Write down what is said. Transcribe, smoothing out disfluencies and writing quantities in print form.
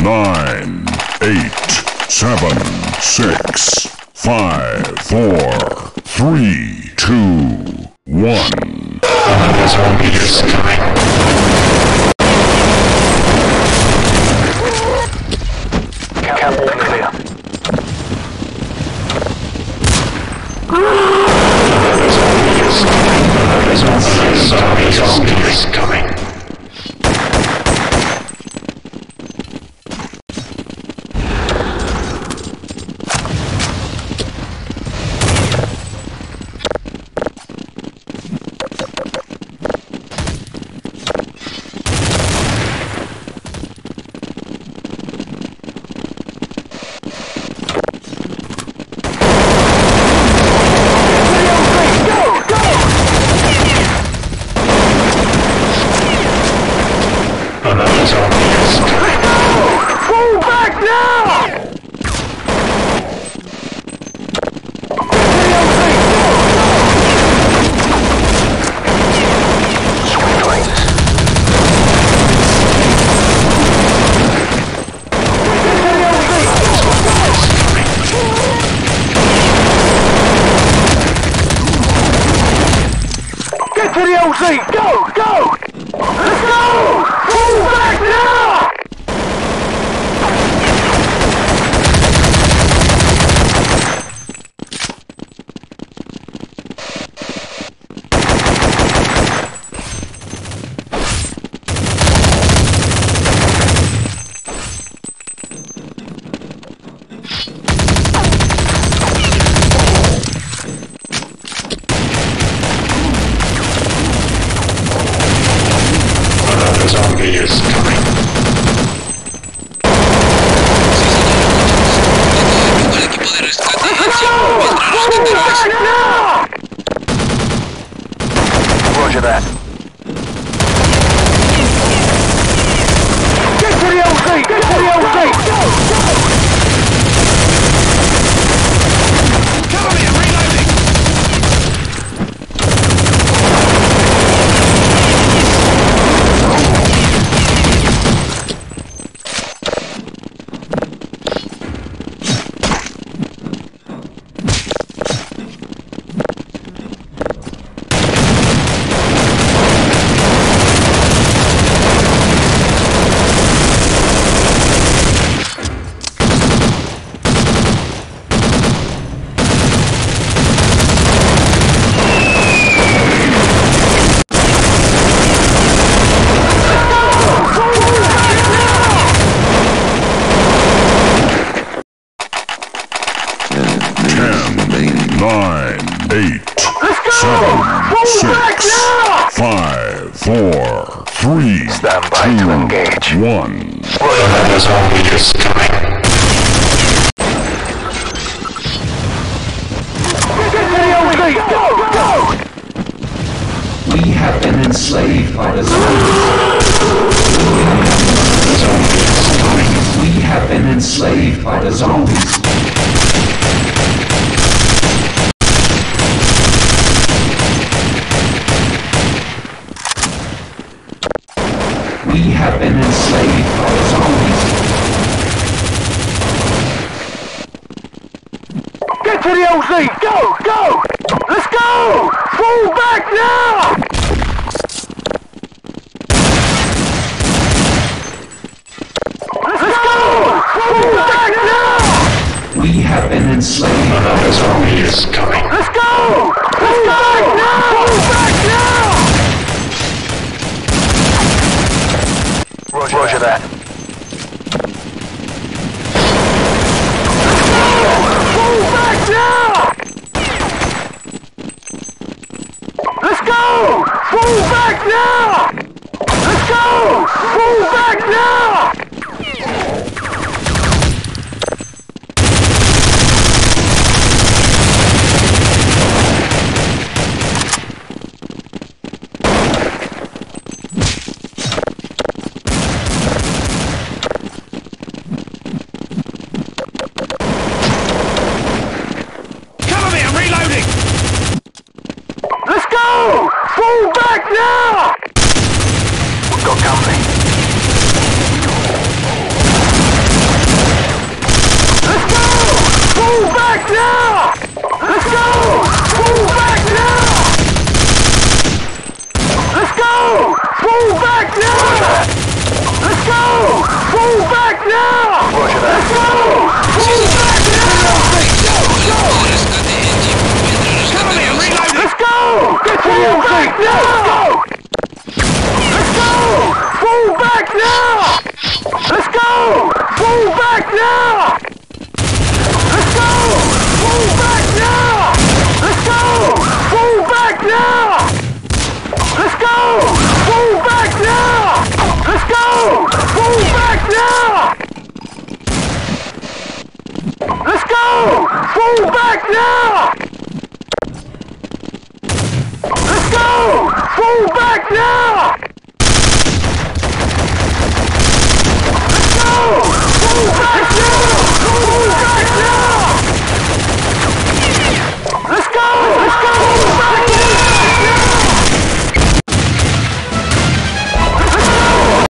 9, 8, 7, 6, 5, 4, 3, 2, 1. Another zombie is coming. All clear. Another zombie is coming. Another zombie is coming. To the LZ! Go! Go! Let's go! Fall back now! Zombie is coming. Roger that. Get to the LZ! Get to the LZ! Cover me, I'm reloading! Stand by to engage. 1. Another zombie is coming. We have been enslaved by the zombies. We have been enslaved by the zombies. We have been enslaved by the zombies. Get to the LZ! Go! Go! Let's go! Fall back now! Let's go! Fall back now! We have been enslaved. Another zombie is coming. Let's go! Let's go! Fall back now! Roger that. Fall back now! Let's go! Fall back now! Let's go! Fall back now! Fall back now! now! Let's go! Fall back now! Let's go! Fall back now! Let's go! Fall back now! Let's go! Fall back now! Let's go! Fall back now! Let's go! Fall back now! Let's go!